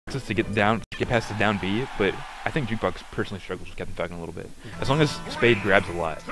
jukeboxes to get past the down B, but I think jukebox personally struggles with Captain Falcon a little bit. As long as Spade grabs a lot.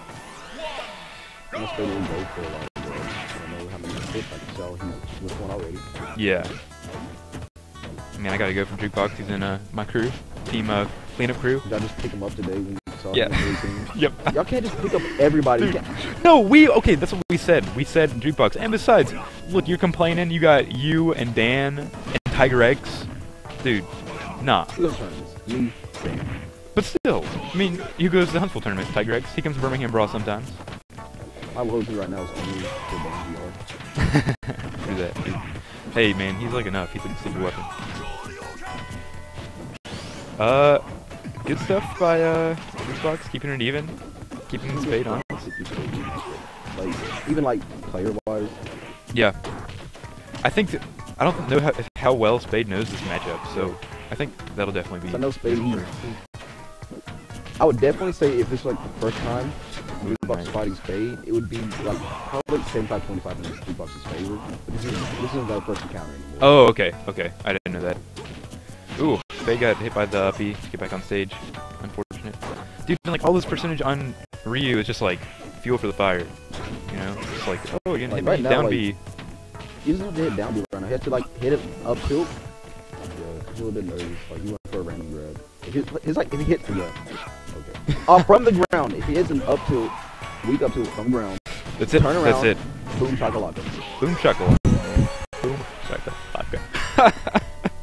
I'm Spade will go for a lot. I don't know how many hits I can sell. He's with one already. Yeah. I mean, I gotta go for jukebox. He's in my crew, team cleanup crew. Did I just pick him up today when you saw Yeah. him? Yep. Y'all can't just pick up everybody. Dude, no, okay, that's what we said. We said jukebox. And besides, look, you're complaining. You got you and Dan and Tiger X. Dude, nah. Who else trying this? Me, Dan. But still, I mean, he goes to the Huntsville tournament, Tiger X. He comes to Birmingham Brawl sometimes. My loyalty right now is only to Dan VR. Do that, dude. Hey, man, he's like enough. He's like a secret weapon. Good stuff by jukebox, keeping it even, keeping the Spade on. Like, even like player-wise. Yeah. I think I don't know how well Spade knows this matchup, so I think that'll definitely be. I know Spade. I would definitely say if this was like the first time jukebox fighting Spade, it would be like probably 75-25 in jukebox's favor. But this isn't our first encounter anymore. Oh, okay, okay. I didn't know that. Ooh, Spade got hit by the uppy to get back on stage. Unfortunate. Dude, like all this percentage on Ryu is just like fuel for the fire. You know, it's like, oh, you're gonna hit Like, right me now, down like, B. He doesn't have to hit down B right now. He has to like hit it up tilt. Yeah, he's a little bit nervous. Like he went for a random grab. If he hits the okay. From the ground. If he hits an up tilt, weak up tilt from the ground. That's it. Turn around. That's it. Boom shakalaka. Boom shakalaka. Boom shakalaka.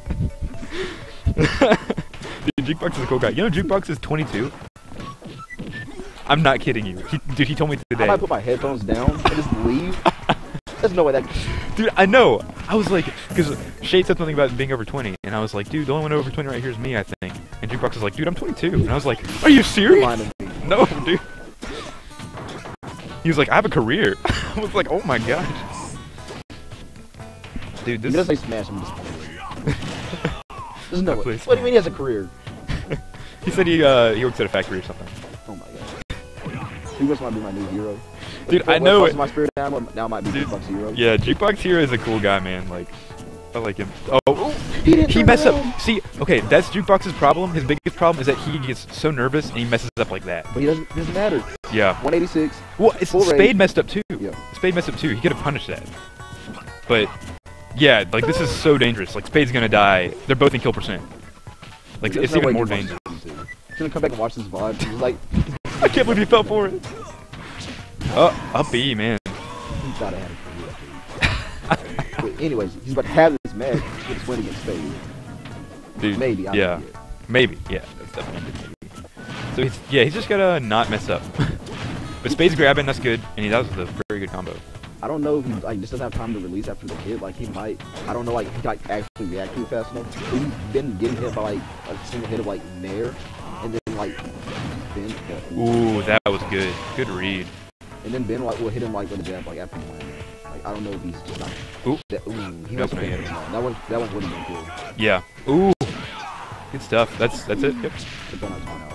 Dude, Jukebox is a cool guy. You know Jukebox is 22? I'm not kidding you. Dude, he told me today. I might put my headphones down and just leave. There's no way that. Dude, I know. I was like, because Shade said something about being over 20, and I was like, dude, the only one over 20 right here is me, I think. And Jukebox was like, dude, I'm 22. And I was like, are you serious? Line of me. No, dude. He was like, I have a career. I was like, oh my gosh. Dude, this. He doesn't say smash. I'm disappointed. There's no way. Please. What do you mean he has a career? He said he works at a factory or something. Oh my god. Jukebox might be my new hero. Dude, I know it. My spirit now might be Jukebox hero. Yeah, Jukebox Hero is a cool guy, man. Like, I like him. Oh, He messed around. up. See, okay, that's Jukebox's problem. His biggest problem is that he gets so nervous and he messes up like that. But he doesn't matter. Yeah. 186. Well, it's Full Spade rate. messed up too. Yeah. Spade messed up too. He could have punished that. But yeah, like this is so dangerous. Like Spade's gonna die. They're both in kill percent. Like There's it's no even way more Jukebox dangerous. is going to. He's gonna come back and watch this VOD. He's like, I can't believe he fell for it. Up B, man. he gotta have a career. But anyways, he's about to have this match with his win against Spade. Dude, Maybe. I yeah. don't know yet. Maybe. Yeah, that's definitely a good maybe. So he's just gotta not mess up. But Spade's grabbing, that's good, and that was a very good combo. I don't know if he like just doesn't have time to release after the hit. Like he might. I don't know. Like he like actually react to it fast enough. He's been getting hit by like a single hit of like Nair, and then like Ben. Ooh, that was good. Good read. And then Ben like will hit him like with a jab like after he landed. Like I don't know if he's just like. Ooh. He That's must what I have had. That one would have been cool. Yeah. Ooh. Good stuff. That's it. Yep. But then I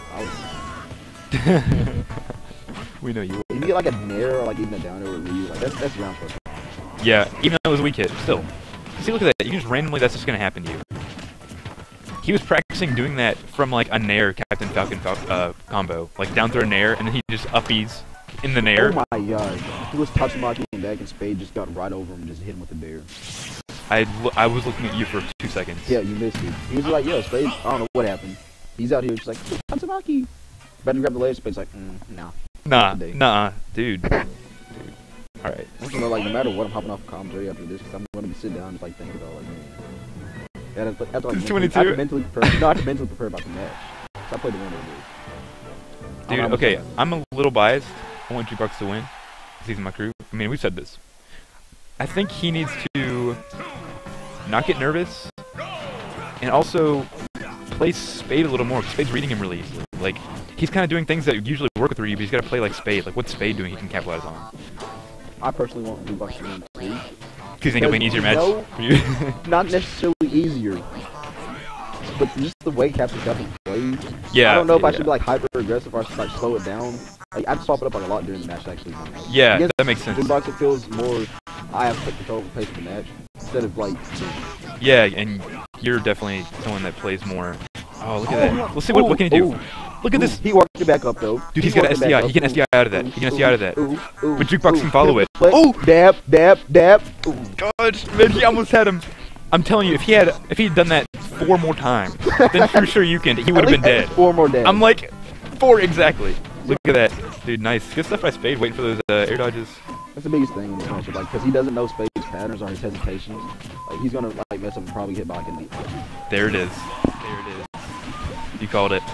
found out. We know you. If you get like a Nair or like even a down air with Ryu, like that's round first. Yeah, even though it was a weak hit, still. See, look at that. You can just randomly, that's just gonna happen to you. He was practicing doing that from like a Nair Captain Falcon combo. Like down throw Nair, and then he just uppies in the Nair. Oh my god. He was Tatsumaki and back and Spade just got right over him and just hit him with the bear. I was looking at you for 2 seconds. Yeah, you missed it. He was like, yo, Spade, I don't know what happened. He's out here just like, Tatsumaki. About to grab the leg, Spade's like, nah. Nah, dude. Alright. I don't know, like, no matter what, I'm hopping off commentary after this because I'm going to sit down and just, like, think about, like, man. Yeah, after, like, It's mentally, 22. I have to mentally prepare. No, I have to mentally prepare about the match. So I played the winner of this. Dude, okay, I'm a little biased. I want Jukebox to win. 'Cause he's in my crew. I mean, we've said this. I think he needs to not get nervous and also play Spade a little more. 'Cause Spade's reading him really easily. Like, he's kind of doing things that usually work with Ryu, but he's got to play like Spade. Like, what's Spade doing he can capitalize on? I personally want Jukebox to win, too. Because you think it'll be an easier match No. for you? Not necessarily easier. But just the way Captain Falcon plays. Yeah. I don't know if I yeah. should be like hyper aggressive or I should like slow it down. Like I'd swap it up like a lot during the match actually. Yeah, Against that makes sense. Jukebox, it feels more I have to take control of the pace of the match instead of like Yeah, and you're definitely someone that plays more. Oh, look at that. Let's see what can he do. Look at this. He worked it back up though. Dude, he's got an SDI. He can SDI out of that. He can SDI out of that. But Jukebox can follow it. Oh! Dab, dab, dab. God, man, he almost had him. I'm telling you, if he'd done that 4 more times, then for sure he would have been dead. 4 more dabs. I'm like, 4 exactly. Look at that. Dude, nice. Good stuff by Spade, waiting for those air dodges. That's the biggest thing in this matchup, like, because he doesn't know Spade's patterns or his hesitations. Like, he's gonna like mess up and probably get back in the. There it is. There it is. You called it.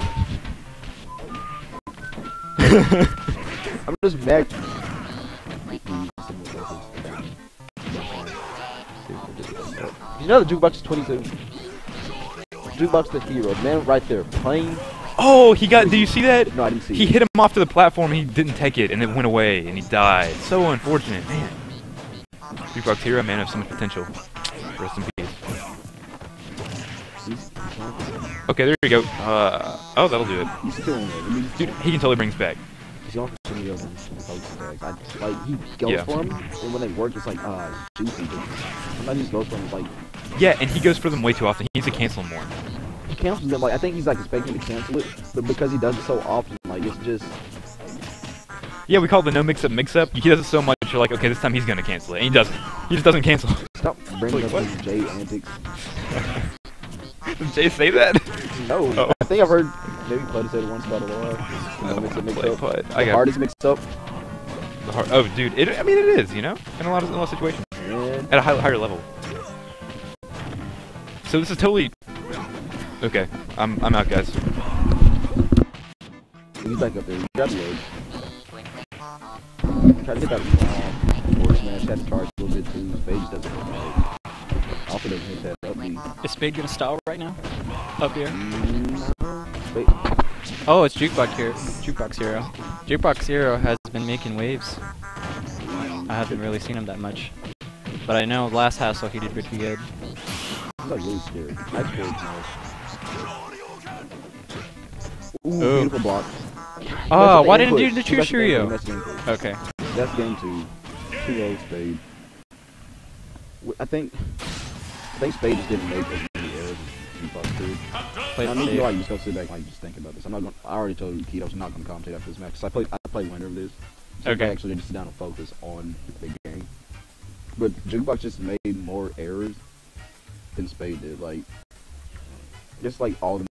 I'm just mad. You know the Jukebox is 22. Jukebox the hero, man, right there, playing. Oh, he got. Do you see that? No, I didn't see. He hit him off to the platform. And he didn't take it, and it went away, and he died. So unfortunate, man. Jukebox hero, man of so much potential. Rest in peace. Okay, there you go. Oh, that'll do it. He's killing it. Dude, he can totally bring us back. He's going for some of the other attacks. Like, he goes for him, and when they work, it's like, juicy. Sometimes he just goes for him, it's like... Yeah, and he goes for them way too often. He needs to cancel them more. He cancels them, like, I think he's, like, expecting to cancel it, but because he does it so often, like, it's just... Yeah, we call it the no mix-up mix-up. He does it so much, you're like, okay, this time he's gonna cancel it. And he doesn't. He just doesn't cancel. Stop bringing Like, up his J antics. Did Jay say that? No, Oh. I think I've heard maybe Pud said it once about a lot. No mix-up mix-up. Pud. The hardest mix-up. Oh, dude. I mean, it is, you know? In a lot of situations. Man. At a higher level. So this is totally... Okay. I'm out, guys. He's back up there. You got the load. Try to get that forward smash. Had to charge a little bit too. Spade just doesn't hit that. Also doesn't hit that up B. Is Spade gonna style right now? Up here? Spade. Oh, it's Jukebox here. Jukebox Hero. Jukebox Hero has been making waves. I haven't really seen him that much. But I know last hassle he did pretty good. He's like really scary. I scared Ooh, Ooh. beautiful block. Oh, why didn't input. you do the That's true the input. Shiryu? That's the input. Okay. That's game 2. 2-0 Spade. I think Spade just didn't make as many errors as Jukebox did. Played I need safe. to like just go sit back and like just think about this. I'm not going. I already told you, Keith, I was not going to commentate after this match. Cause I play winner of this. So Okay. I actually just sit down and focus on the game. But Jukebox just made more errors than Spade did. Like, just like all the